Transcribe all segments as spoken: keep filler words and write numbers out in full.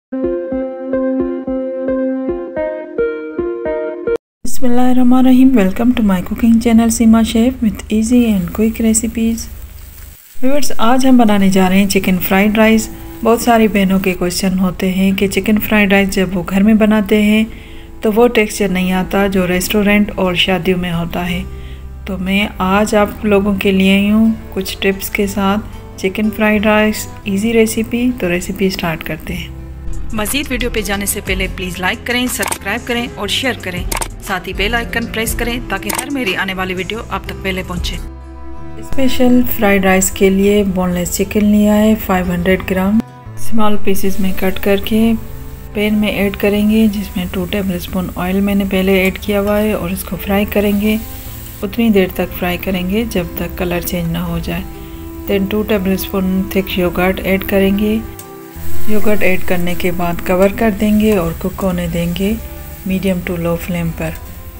बिस्मिल्लाहिर्रहमानिर्रहीम। Welcome to my cooking channel Seema chef with easy and quick recipes. Viewers, आज हम बनाने जा रहे हैं चिकन फ्राइड राइस। बहुत सारी बहनों के क्वेश्चन होते हैं कि चिकन फ्राइड राइस जब वो घर में बनाते हैं तो वो टेक्सचर नहीं आता जो रेस्टोरेंट और शादियों में होता है। तो मैं आज आप लोगों के लिए आई हूँ कुछ टिप्स के साथ chicken fried rice easy recipe. तो रेसिपी स्टार्ट करते हैं। मज़ीद वीडियो पे जाने से पहले प्लीज़ लाइक करें, सब्सक्राइब करें और शेयर करें। साथ ही बेल आइकन प्रेस करें ताकि हर मेरी आने वाली वीडियो आप तक पहले पहुंचे। स्पेशल फ्राइड राइस के लिए बोनलेस चिकन लिया है पाँच सौ ग्राम। स्मॉल पीसेस में कट करके पैन में ऐड करेंगे, जिसमें टू टेबलस्पून ऑयल मैंने पहले ऐड किया हुआ है और इसको फ्राई करेंगे। उतनी देर तक फ्राई करेंगे जब तक कलर चेंज ना हो जाए। Then two tablespoon thick yogurt add करेंगे। योगर्ट ऐड करने के बाद कवर कर देंगे और कुक होने देंगे मीडियम टू लो फ्लेम पर।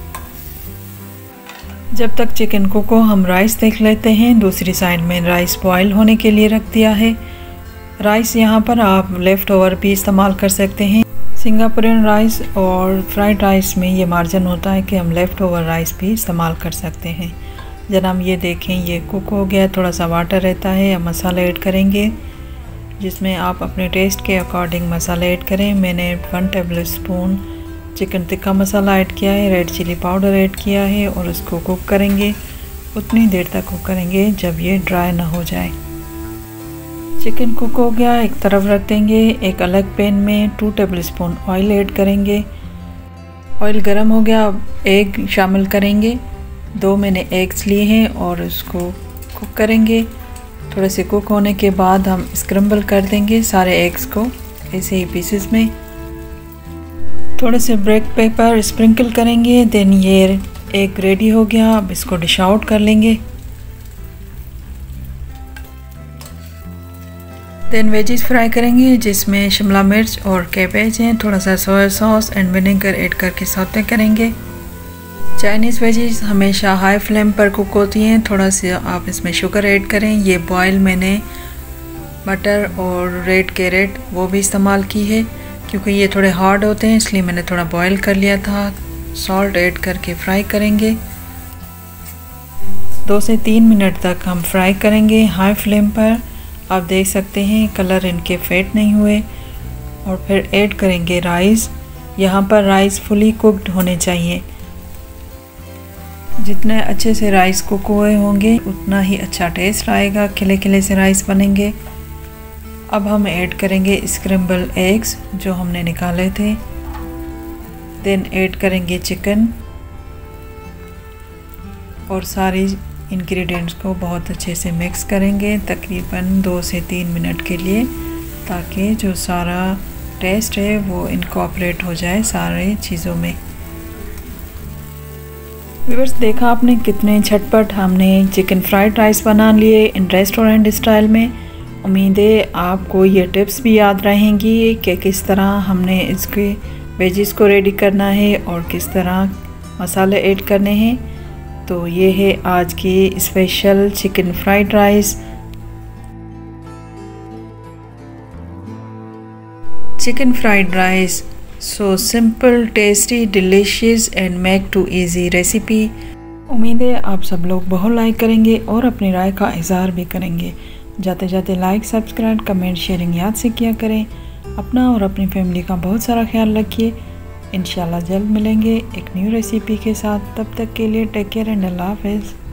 जब तक चिकन कुक हो हम राइस देख लेते हैं। दूसरी साइड में राइस बॉईल होने के लिए रख दिया है। राइस यहाँ पर आप लेफ़्ट ओवर भी इस्तेमाल कर सकते हैं। सिंगापुरियन राइस और फ्राइड राइस में ये मार्जिन होता है कि हम लेफ़्ट ओवर राइस भी इस्तेमाल कर सकते हैं। जनाब ये देखें ये कुक हो गया, थोड़ा सा वाटर रहता है। अब मसाला ऐड करेंगे, जिसमें आप अपने टेस्ट के अकॉर्डिंग मसाला ऐड करें। मैंने one tablespoon chicken tikka masala add किया है, रेड चिली पाउडर ऐड किया है और उसको कुक करेंगे। उतनी देर तक कुक करेंगे जब ये ड्राई ना हो जाए। चिकन कुक हो गया, एक तरफ रख देंगे। एक अलग पैन में टू टेबलस्पून ऑयल ऐड करेंगे। ऑयल गर्म हो गया, अब एग शामिल करेंगे। दो मैंने एग्स लिए हैं और उसको कुक करेंगे। थोड़े से कुक होने के बाद हम स्क्रम्बल कर देंगे सारे एग्स को ऐसे ही पीसेस में। थोड़े से ब्लैक पेपर स्प्रिंकल करेंगे। देन ये एग रेडी हो गया, अब इसको डिश आउट कर लेंगे। देन वेजिस फ्राई करेंगे, जिसमें शिमला मिर्च और कैबेज हैं। थोड़ा सा soya sauce and vinegar add करके सौते करेंगे। चाइनीज़ वेजिस हमेशा हाई फ्लेम पर कुक होती हैं। थोड़ा सा आप इसमें शुगर ऐड करें। ये बॉयल मैंने मटर और रेड कैरेट वो भी इस्तेमाल की है, क्योंकि ये थोड़े हार्ड होते हैं इसलिए मैंने थोड़ा बॉयल कर लिया था। सॉल्ट ऐड करके फ्राई करेंगे। दो से तीन मिनट तक हम फ्राई करेंगे हाई फ्लेम पर। आप देख सकते हैं कलर इनके फेड नहीं हुए। और फिर ऐड करेंगे राइस। यहाँ पर राइस फुली कुक्ड होने चाहिए। जितने अच्छे से राइस कुक हुए होंगे उतना ही अच्छा टेस्ट आएगा, खिले खिले से राइस बनेंगे। अब हम ऐड करेंगे स्क्रैम्बल एग्स जो हमने निकाले थे। देन ऐड करेंगे चिकन और सारी इंग्रेडिएंट्स को बहुत अच्छे से मिक्स करेंगे तकरीबन दो से तीन मिनट के लिए, ताकि जो सारा टेस्ट है वो इनकॉर्पोरेट हो जाए सारे चीज़ों में। व्यूअर्स, देखा आपने कितने झटपट हमने चिकन फ्राइड राइस बना लिए इन रेस्टोरेंट स्टाइल में। उम्मीद है आपको ये टिप्स भी याद रहेंगी कि किस तरह हमने इसके वेजिस को रेडी करना है और किस तरह मसाले ऐड करने हैं। तो ये है आज की special chicken fried rice. Chicken fried rice so simple, tasty, delicious and make to easy recipe. उम्मीद है आप सब लोग बहुत लाइक करेंगे और अपनी राय का इज़हार भी करेंगे। जाते जाते लाइक, सब्सक्राइब, कमेंट, शेयरिंग याद से किया करें। अपना और अपनी फैमिली का बहुत सारा ख्याल रखिए। इंशाल्लाह जल्द मिलेंगे एक न्यू रेसिपी के साथ। तब तक के लिए टेक केयर एंड अल्लाह हाफ़िज़।